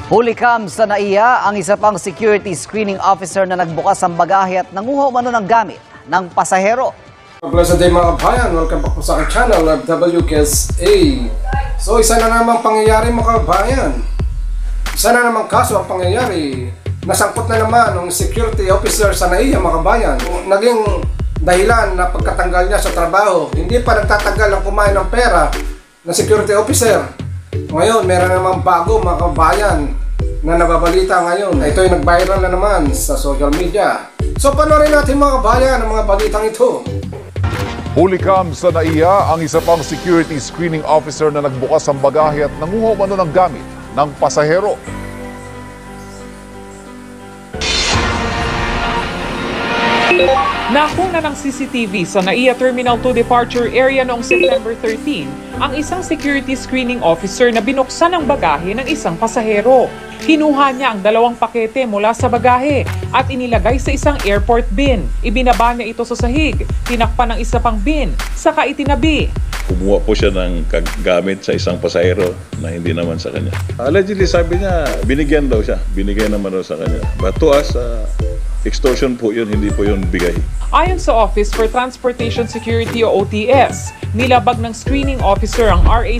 Hulikam sa NAIA ang isa pang security screening officer na nagbukas ng bagahe at nanguha umano ng gamit ng pasahero. Blessed day mga kabayan, welcome back po sa aking channel, WKSA. So isa na namang pangyayari mga kabayan. Isa na namang kaso ang pangyayari. Nasangkot na naman ng security officer sa NAIA mga kabayan. Naging dahilan na pagkatanggal niya sa trabaho, hindi pa nagtatanggal ang kumain ng pera na security officer. Ngayon, meron namang bago mga kabayan na nababalita ngayon. Ito ay nag-viral na naman sa social media. So panoorin natin mga kabayan ang mga balitang ito. Hulikam sa NAIA ang isa pang security screening officer na nagbukas ng bagahe at nanguha umano ng gamit ng pasahero. Nakuna ng CCTV sa NAIA Terminal 2 Departure Area noong September 13 ang isang security screening officer na binuksan ang bagahe ng isang pasahero. Kinuha niya ang 2 pakete mula sa bagahe at inilagay sa isang airport bin. Ibinaba niya ito sa sahig, tinakpan ng isa pang bin, saka itinabi. Kumuha po siya ng gamit sa isang pasahero na hindi naman sa kanya. Allegedly sabi niya, binigyan daw siya. Binigay naman daw sa kanya. But to us, extortion po yun, hindi po yun bigay. Ayon sa Office for Transportation Security o OTS, nilabag ng screening officer ang RA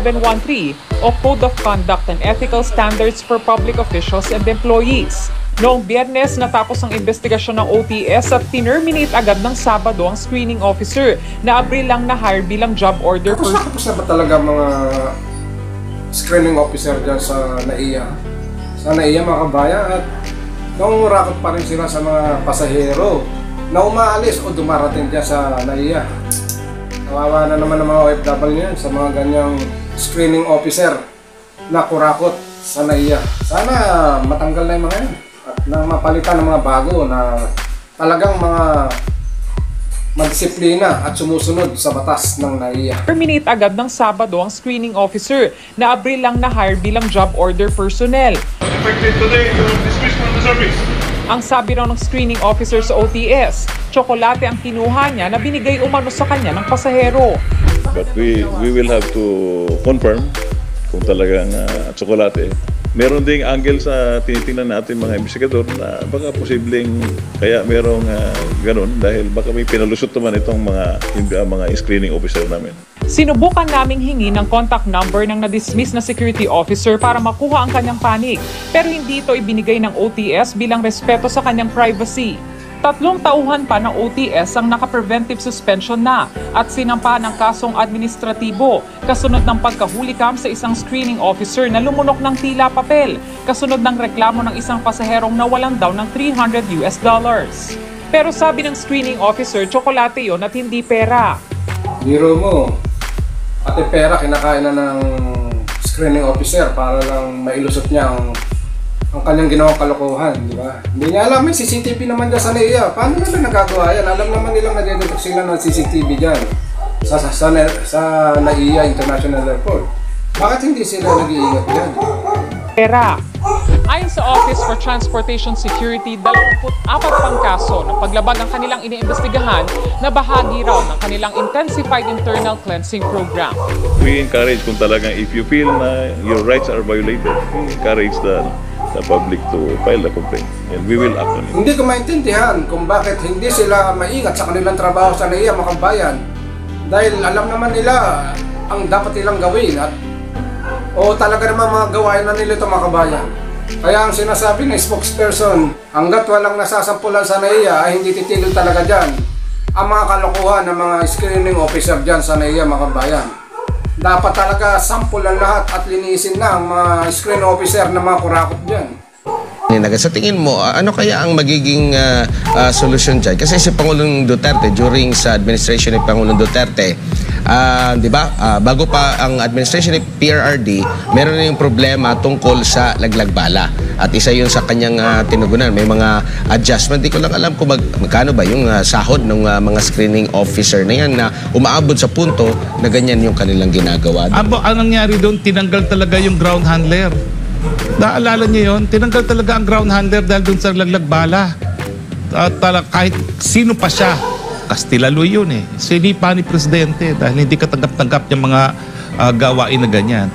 6713 o Code of Conduct and Ethical Standards for Public Officials and Employees. Noong Biyernes, natapos ang investigasyon ng OTS at tinerminate agad ng Sabado ang screening officer na Abril lang na-hire bilang job order. Tapos na ba talaga mga screening officer dyan sa NAIA? Sa NAIA mga kabayan at nangungurakot pa rin sila sa mga pasahero na umaalis o dumarating dyan sa NAIA. Kawawa na naman ang mga OFW yan sa mga ganyang screening officer na kurakot sa NAIA. Sana matanggal na yung mga yan at na mapalitan ng mga bago na talagang mga madisiplina at sumusunod sa batas ng NAIA. Terminate agad ng Sabado ang screening officer na Abril lang na-hire bilang job order personnel. Effective today, you are dismissed from the service. Ang sabi raw ng screening officer sa OTS, tsokolate ang kinuha niya na binigay umano sa kanya ng pasahero. But we will have to confirm kung talagang tsokolate. Meron ding angle sa tinitingnan natin mga investigador na baka posibleng kaya merong ganun dahil baka may pinalusot naman itong mga screening officer namin. Sinubukan naming hingi ng contact number ng na-dismiss na security officer para makuha ang kanyang panig, pero hindi ito ibinigay ng OTS bilang respeto sa kanyang privacy. 3 tauhan pa ng OTS ang naka-preventive suspension na at sinampa ng kasong administratibo kasunod ng pagkahulikam sa isang screening officer na lumunok ng tila papel kasunod ng reklamo ng isang pasaherong nawalan daw ng $300. Pero sabi ng screening officer, tsokolate yon at hindi pera. Biro mo, pati pera kinakain na ng screening officer para lang mailusot niya ang kanyang ginawang kalokohan, di ba? Hindi niya alam, may CCTV naman dyan sa NAIA. Paano nila nagagawa yan? Alam naman nilang nag-detect sila ng CCTV dyan sa NAIA International Airport. Bakit hindi sila nag-iingat dyan? Pera. Ayon sa Office for Transportation Security, 24 pang kaso ng paglabag ang kanilang iniimbestigahan na bahagi raw ng kanilang intensified internal cleansing program. We encourage kung talagang if you feel na your rights are violated, we encourage the public to file a complaint and we will act on it. Hindi ko maintindihan kung bakit hindi sila maingat sa kanilang trabaho sa NAIA mga kabayan dahil alam naman nila ang dapat nilang gawin at o talaga naman mga gawain na nila ito mga kabayan. Kaya ang sinasabi ng spokesperson, hanggat walang nasasampulan sa NAIA ay hindi titigil talaga dyan ang mga kalokohan ng mga screening officer dyan sa NAIA mga kabayan. Dapat talaga sampulan lahat at linisin na ang mga screening officer na mga kurakot dyan. Sa tingin mo, ano kaya ang magiging solusyon dyan? Kasi si Pangulong Duterte, during sa administration ni Pangulong Duterte, di ba, bago pa ang administration ni PRRD, meron na yung problema tungkol sa laglag bala. At isa yun sa kanyang tinugunan. May mga adjustment. Di ko lang alam kung magkano ba yung sahod ng mga screening officer na yan na umaabot sa punto na ganyan yung kanilang ginagawa. Ang nangyari doon, tinanggal talaga yung ground handler. Naalala niyo yun? Tinanggal talaga ang ground handler dahil doon sa laglag bala. Kahit sino pa siya, Kastilaloy yun eh. Sinipa ni Presidente dahil hindi katanggap-tanggap yung mga gawain na ganyan.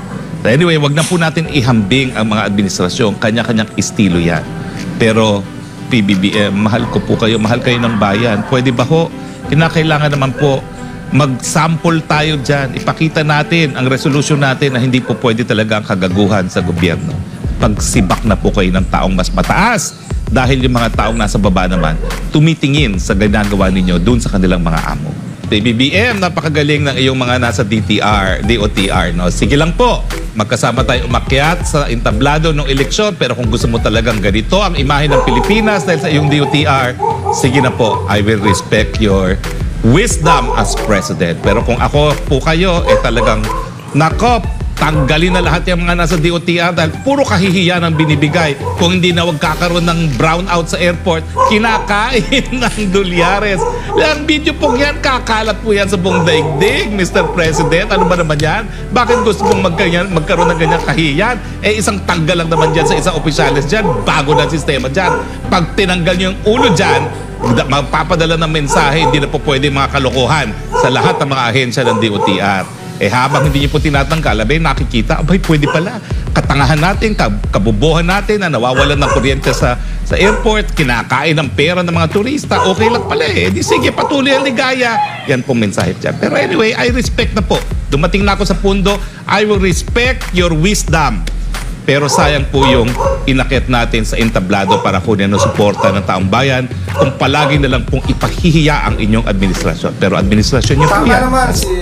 Anyway, wag na po natin ihambing ang mga administrasyon. Kanya-kanyang estilo yan. Pero PBBM, mahal ko po kayo, mahal kayo ng bayan. Pwede ba ho? Kinakailangan naman po mag-sample tayo dyan. Ipakita natin ang resolution natin na hindi po pwede talaga ang kagaguhan sa gobyerno. Pagsibak na po kayo ng taong mas mataas dahil yung mga taong nasa baba naman tumitingin sa ginagawa ninyo dun sa kanilang mga amo. PBBM, napakagaling ng iyong mga nasa DOTR. No? Sige lang po, magkasama tayo umakyat sa entablado ng eleksyon, pero kung gusto mo talagang ganito ang imahe ng Pilipinas dahil sa iyong DOTR, sige na po, I will respect your wisdom as president. Pero kung ako po kayo, talagang nako, tanggalin na lahat yung mga nasa DOTR dahil puro kahihiyan ang binibigay. Kung hindi na wag kakaroon ng brownout sa airport, kinakain ng dolyares. Ang video po yan, kakalat po yan sa buong daigdig, Mr. President. Ano ba naman yan? Bakit gusto mong magkaroon ng ganyang kahihiyan? Isang tanggal lang naman dyan sa isang opisyalis dyan, bago na sistema dyan. Pag tinanggal nyo yung ulo dyan, magpapadala ng mensahe, hindi na po pwede mga kalokohan sa lahat ng mga ahensya ng DOTR. Habang hindi niyo po tinatanggal, nakikita, pwede pala. Katangahan natin, kabubuhan natin na nawawalan ng kuryente sa airport, kinakain ng pera ng mga turista, okay lang pala Di sige, patuloy ang ligaya. Yan pong mensahe dyan. Pero anyway, I respect na po. Dumating na ako sa pundo, I will respect your wisdom. Pero sayang po yung inakit natin sa entablado para kunin ang suporta ng taong bayan kung palagi na lang pong ipahihiya ang inyong administrasyon. Pero administrasyon niyo po yan. Tama naman si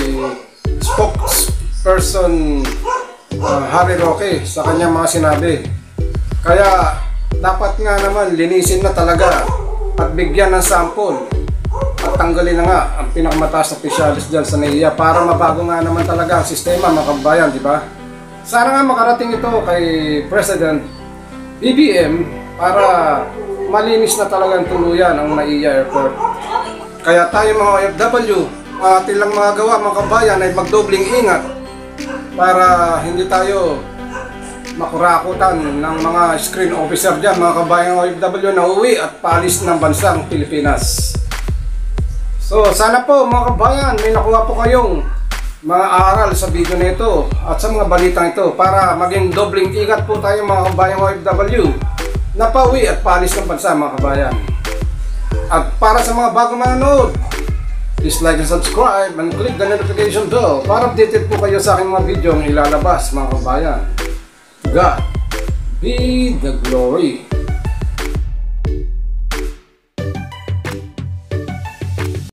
spokesperson Harry Roque sa kanyang mga sinabi. Kaya dapat nga naman linisin na talaga at bigyan ng sample at tanggalin na nga ang pinakamataas na opisyalis dyan sa NAIA para mabago nga naman talaga ang sistema, mga kabayan, di ba? Sana nga makarating ito kay President BBM para malinis na talagang tuluyan ang NAIA Airport. Kaya tayo mga OFW, ating lang mga gawa, mga kabayan, ay magdobling ingat para hindi tayo makurakutan ng mga screen officer dyan, mga kabayan OFW na uwi at paalis ng bansang Pilipinas. So sana po mga kabayan, may nakuha po kayong mga aral sa video na ito at sa mga balitang ito para maging dobling ingat po tayo mga kabayan OFW na pauwi at paalis ng bansa, mga kabayan. At para sa mga bagong manonood, please like and subscribe and click the notification bell para updated po kayo sa aking mga video ang ilalabas, mga kabayan. God be the glory.